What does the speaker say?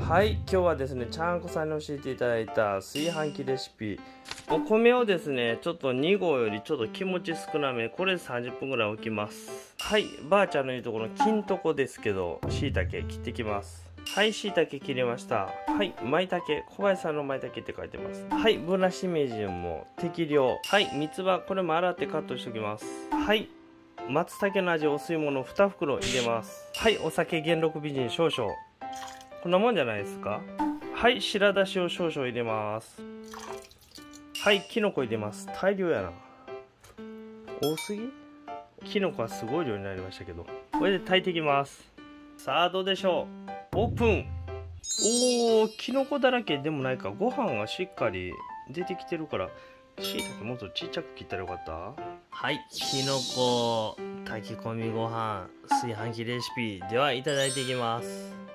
はい、今日はですね、ちゃんこさんに教えていただいた炊飯器レシピ。お米をですね、ちょっと2合よりちょっと気持ち少なめ、これで30分ぐらい置きます。はい、ばあちゃんの言うところの金床ですけど、椎茸切ってきます。はい、椎茸切りました。はい、舞茸、小林さんの舞茸って書いてます。はい、ぶなしめじも適量。はい、三つ葉、これも洗ってカットしておきます。はい、松茸の味お吸い物2袋入れます。はい、お酒元禄美人少々。こんなもんじゃないですか。はい、白だしを少々入れます。はい、きのこ入れます。大量やな。多すぎ？きのこはすごい量になりましたけど。これで炊いていきます。さあ、どうでしょう。オープン。おー、きのこだらけでもないか。ご飯がしっかり出てきてるから、しいたけもっとちっちゃく切ったらよかった。はい、きのこ炊き込みご飯炊飯器レシピではいただいていきます。